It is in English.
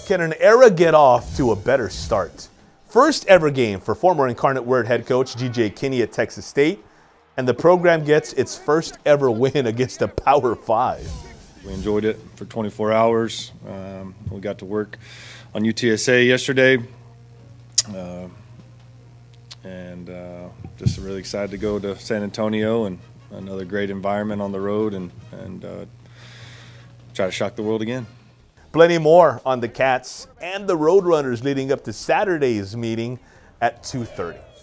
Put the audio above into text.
Can an era get off to a better start? First ever game for former Incarnate Word head coach G.J. Kinney at Texas State, and the program gets its first ever win against a Power 5. We enjoyed it for 24 hours. We got to work on UTSA yesterday, and just really excited to go to San Antonio and another great environment on the road and try to shock the world again. Plenty more on the Cats and the Roadrunners leading up to Saturday's meeting at 2:30.